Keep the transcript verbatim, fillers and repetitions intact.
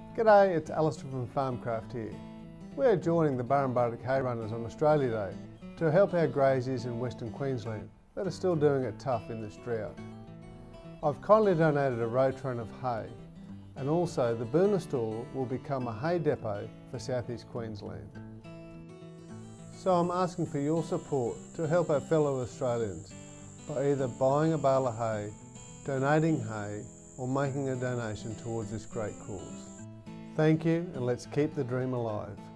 G'day, it's Alistair from Farmcraft here. We are joining the Burrumbuttock hay runners on Australia Day to help our graziers in Western Queensland that are still doing it tough in this drought. I've kindly donated a road train of hay, and also the burner stall will become a hay depot for southeast Queensland. So I'm asking for your support to help our fellow Australians by either buying a bale of hay, donating hay, or making a donation towards this great cause. Thank you, and let's keep the dream alive.